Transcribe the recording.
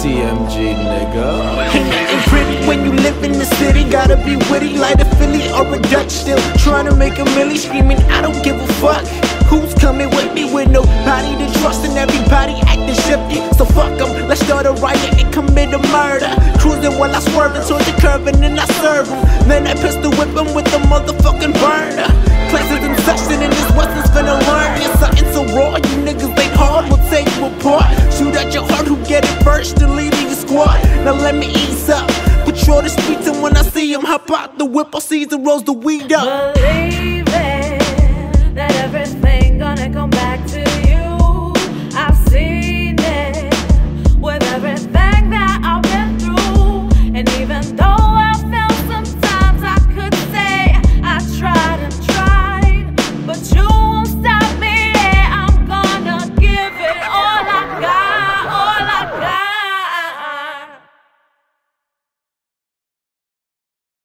TMG, nigga. Ain't nothing pretty when you live in the city. Gotta be witty like a Philly or a Dutch. Still trying to make a milli, screaming I don't give a fuck. Who's coming with me with nobody to trust and everybody acting shifty? So fuck them, let's start a riot and commit a murder. Cruising while I swerve towards the curve and then I serve them. Then I pistol whip them with the motherfucking burner. Classes in session and this Weston's finna learn. You're something so raw, you niggas ain't hard, we'll take you apart. Shoot at your heart, who get it first and lead your squad. Now let me ease up, patrol the streets and when I see him, hop out the whip, I'll seize and rolls the weed up. Believe it, that everything gonna come back.